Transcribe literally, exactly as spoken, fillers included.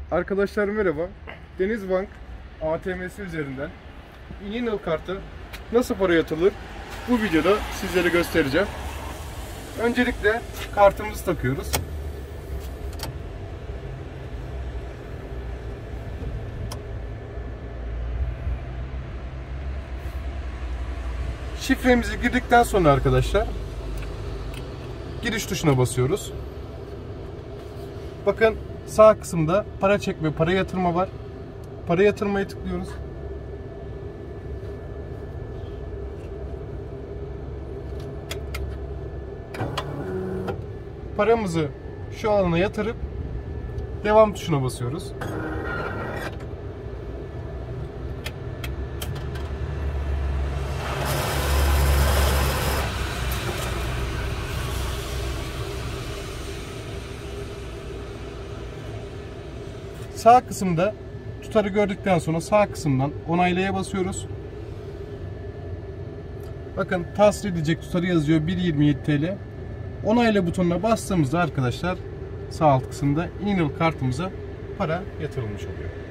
Arkadaşlar merhaba. Denizbank A T M'si üzerinden Inal kartı nasıl para yatırılır bu videoda sizlere göstereceğim. Öncelikle kartımızı takıyoruz. Şifremizi girdikten sonra arkadaşlar giriş tuşuna basıyoruz. Bakın sağ kısımda para çekme, para yatırma var. Para yatırmaya tıklıyoruz. Paramızı şu alana yatırıp devam tuşuna basıyoruz. Sağ kısımda tutarı gördükten sonra sağ kısımdan onaylaya basıyoruz. Bakın tahsil edecek tutarı yazıyor bir yirmi yedi TL. Onayla butonuna bastığımızda arkadaşlar sağ alt kısımda Inal kartımıza para yatırılmış oluyor.